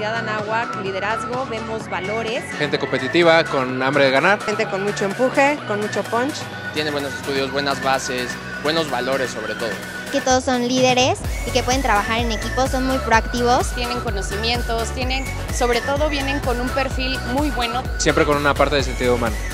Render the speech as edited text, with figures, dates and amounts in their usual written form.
Universidad Anáhuac, liderazgo, vemos valores. Gente competitiva, con hambre de ganar. Gente con mucho empuje, con mucho punch. Tiene buenos estudios, buenas bases, buenos valores sobre todo. Que todos son líderes y que pueden trabajar en equipo, son muy proactivos. Tienen conocimientos, sobre todo vienen con un perfil muy bueno. Siempre con una parte de sentido humano.